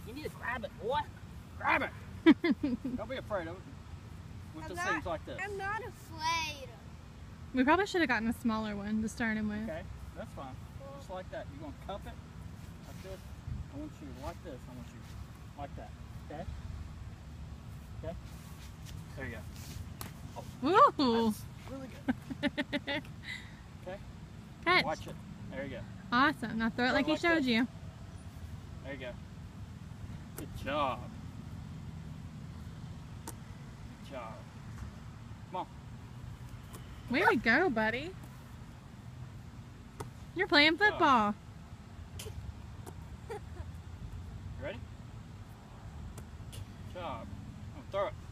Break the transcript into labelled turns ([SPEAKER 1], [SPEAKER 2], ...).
[SPEAKER 1] You need to grab it, boy. Grab it. Don't be afraid of it. With the things like this.
[SPEAKER 2] I'm not afraid.
[SPEAKER 3] We probably should have gotten a smaller one to start him with.
[SPEAKER 1] Okay, that's fine. Just like that. You're going to cup it like this. I want you like this. I want you like that. Okay? Okay? There you go.
[SPEAKER 3] Ooh!
[SPEAKER 1] That's really good. Okay?
[SPEAKER 3] Catch.
[SPEAKER 1] Watch it. There you go.
[SPEAKER 3] Awesome. Now throw it like he showed
[SPEAKER 1] this.
[SPEAKER 3] you.
[SPEAKER 1] There you go. Good job. Good job. Come on.
[SPEAKER 3] Way to go, buddy. You're playing football.
[SPEAKER 1] You ready? Good job. Oh, throw it.